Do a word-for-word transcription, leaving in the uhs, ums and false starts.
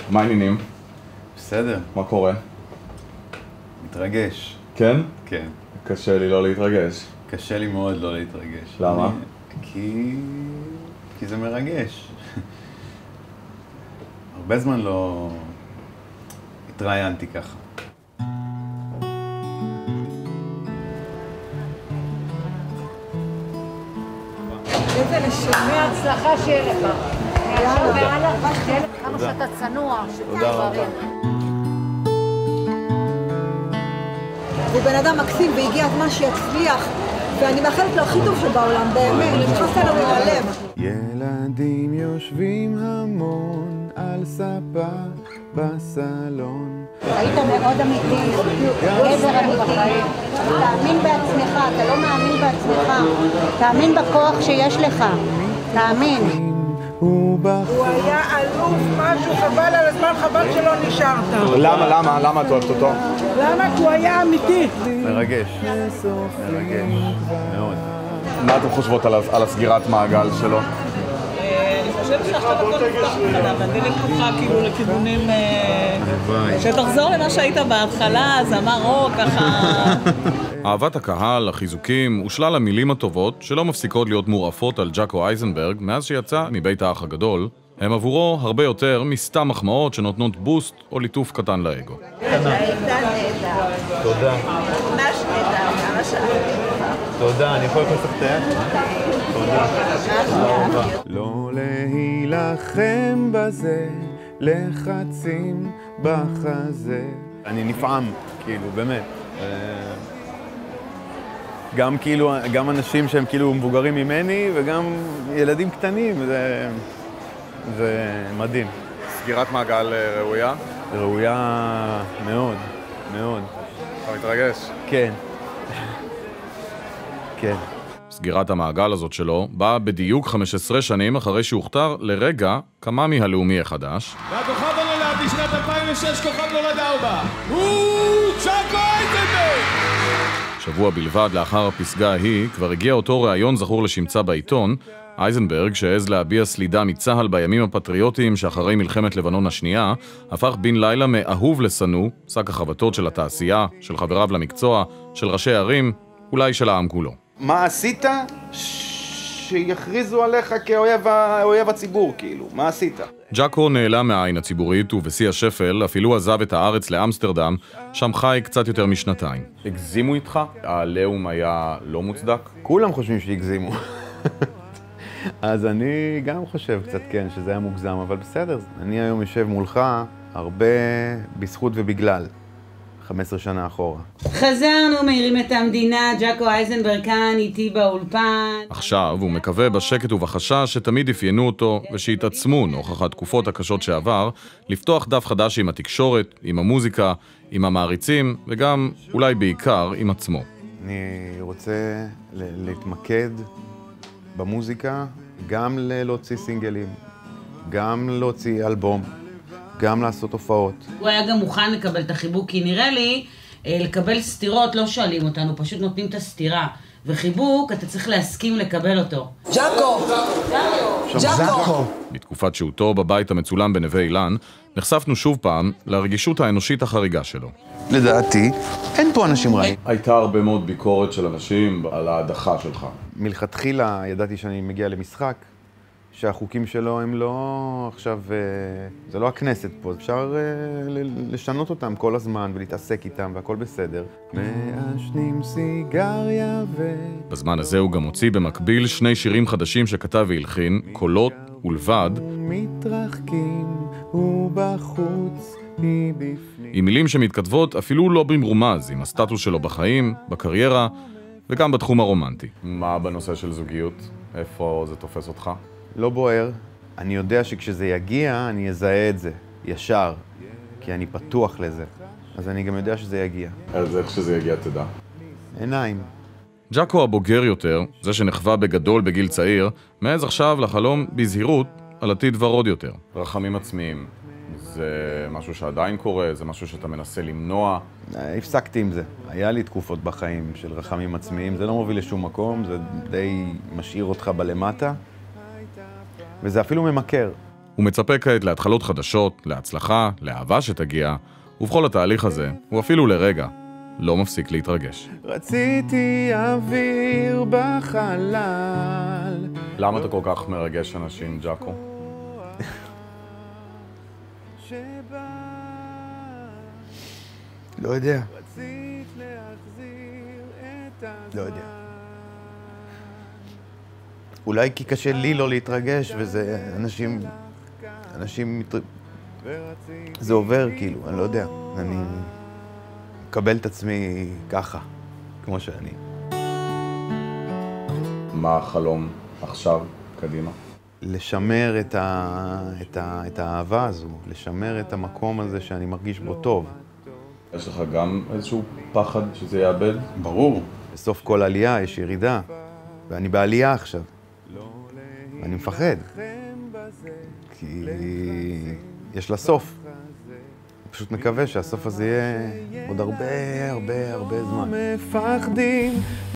מה העניינים? בסדר. מה קורה? מתרגש. כן? כן. קשה לי לא להתרגש. קשה לי מאוד לא להתרגש. למה? אני... כי... כי זה מרגש. הרבה זמן לא התראיינתי ככה. איזה לשמי הצלחה שיהיה לך. כמה שאתה צנוע, תודה רבה. הוא בן אדם מקסים והגיע הזמן שיצליח, ואני מאחלת לו הכי טוב שבעולם, באמת, נכנסת לנו מהלב. ילדים יושבים המון על ספה בסלון. היית מאוד אמיתי, גבר אמיתי. תאמין בעצמך, אתה לא מאמין בעצמך. תאמין בכוח שיש לך. תאמין. הוא בחוץ. הוא היה אלוף משהו, חבל על הזמן, חבל שלא נשארת. למה, למה, למה את אוהבת אותו? למה? כי הוא היה אמיתי. מרגש. מרגש. מאוד. מה אתם חושבות על, על הסגירת מעגל שלו? אני חושבת שעכשיו הכל נפתח מחדש, והדלת פתוחה כאילו לכיוונים... שתחזור למה שהיית בהתחלה, זמר רוק, ככה... אהבת הקהל, החיזוקים ושלל המילים הטובות שלא מפסיקות להיות מורעפות על ג'אקו אייזנברג מאז שיצא מבית האח הגדול, הם עבורו הרבה יותר מסתם מחמאות שנותנות בוסט או ליטוף קטן לאגו. היית נהדר. תודה. ממש נהדר, ממש אהבתי. תודה, אני יכול לקחת את היד? תודה. לא להילחם בזה, לחצים בחזה. אני נפעם, כאילו, באמת. גם כאילו, גם אנשים שהם כאילו מבוגרים ממני, וגם ילדים קטנים, זה, זה מדהים. סגירת מעגל ראויה? ראויה מאוד, מאוד. אתה מתרגש? כן. כן. סגירת המעגל הזאת שלו באה בדיוק חמש עשרה שנים אחרי שהוכתר לרגע קמאמי הלאומי החדש. והכוכב הנולד בשנת אלפיים ושש, כוכב נולד ארבע, הוא ג'אקו אייזנברג! שבוע בלבד לאחר הפסגה ההיא כבר הגיע אותו ראיון זכור לשמצה בעיתון, אייזנברג, שהעז להביע סלידה מצה"ל בימים הפטריוטיים שאחרי מלחמת לבנון השנייה, הפך בן לילה מאהוב לשנוא, שק החבטות של התעשייה, של חבריו למקצוע, של ראשי ערים, אולי של העם כולו. מה עשית שיכריזו עליך כאויב הציבור, כאילו? מה עשית? ג'אקו נעלם מהעין הציבורית ובשיא השפל אפילו עזב את הארץ לאמסטרדם, שם חי קצת יותר משנתיים. הגזימו איתך? העליהום היה לא מוצדק? כולם חושבים שהגזימו. אז אני גם חושב קצת כן שזה היה מוגזם, אבל בסדר. אני היום יושב מולך הרבה בזכות ובגלל. חמש עשרה שנה אחורה. חזרנו, מהירים את המדינה, ג'אקו אייזנברג כאן איתי באולפן. עכשיו הוא מקווה בשקט ובחשש שתמיד אפיינו אותו ושהתעצמו נוכח התקופות הקשות שעבר, לפתוח דף חדש עם התקשורת, עם המוזיקה, עם המעריצים וגם אולי בעיקר עם עצמו. אני רוצה להתמקד במוזיקה, גם להוציא סינגלים, גם להוציא אלבום, גם לעשות הופעות. הוא היה גם מוכן לקבל את החיבוק, כי נראה לי, לקבל סתירות לא שואלים אותנו, פשוט נותנים את הסתירה. וחיבוק, אתה צריך להסכים לקבל אותו. ג'אקו! ג'אקו! בתקופת שהותו בבית המצולם בנווה אילן, נחשפנו שוב פעם לרגישות האנושית החריגה שלו. לדעתי, אין פה אנשים רעים. הייתה הרבה מאוד ביקורת של אנשים על ההדחה שלך. מלכתחילה ידעתי שאני מגיע למשחק, שהחוקים שלו הם לא עכשיו, זה לא הכנסת פה, אפשר לשנות אותם כל הזמן ולהתעסק איתם והכל בסדר. מעשנים סיגריה ו... בזמן הזה הוא גם הוציא במקביל שני שירים חדשים שכתב והלחין, קולות ולבד. מתרחקים ובחוץ היא בפנים. עם מילים שמתכתבות אפילו לא במרומז, עם הסטטוס שלו בחיים, בקריירה וגם בתחום הרומנטי. מה בנושא של זוגיות? איפה זה תופס אותך? לא בוער. אני יודע שכשזה יגיע, אני אזהה את זה, ישר, כי אני פתוח לזה. אז אני גם יודע שזה יגיע. אז איך שזה יגיע, תדע. עיניים. ג'אקו הבוגר יותר, זה שנחווה בגדול בגיל צעיר, מעז עכשיו לחלום בזהירות על עתיד ורוד יותר. רחמים עצמיים, זה משהו שעדיין קורה, זה משהו שאתה מנסה למנוע. הפסקתי עם זה. היה לי תקופות בחיים של רחמים עצמיים, זה לא מוביל לשום מקום, זה די משאיר אותך בלמטה. וזה אפילו ממכר. הוא מצפה כעת להתחלות חדשות, להצלחה, לאהבה שתגיע, ובכל התהליך הזה, הוא אפילו לרגע לא מפסיק להתרגש. רציתי אוויר בחלל. למה אתה כל כך מרגש אנשים, ג'אקו? לא יודע. לא יודע. אולי כי קשה לי לא להתרגש, וזה אנשים... אנשים... מתר... זה עובר כאילו, אני לא יודע. אני מקבל את עצמי ככה, כמו שאני. מה החלום עכשיו, קדימה? לשמר את, ה... את, ה... את האהבה הזו, לשמר את המקום הזה שאני מרגיש בו טוב. יש לך גם איזשהו פחד שזה יאבד? ברור. בסוף כל עלייה יש ירידה, ואני בעלייה עכשיו. אני מפחד, כי יש לה סוף. אני פשוט מקווה שהסוף הזה יהיה עוד הרבה, הרבה, הרבה זמן.